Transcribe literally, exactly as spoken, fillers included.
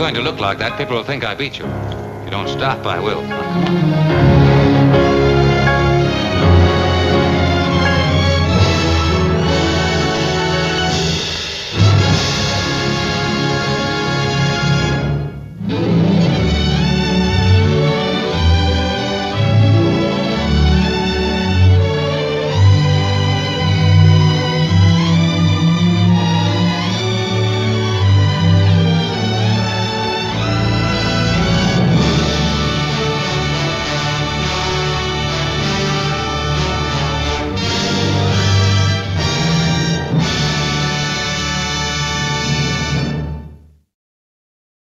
going to look like that, people will think I beat you. If you don't stop, I will. Now, come on.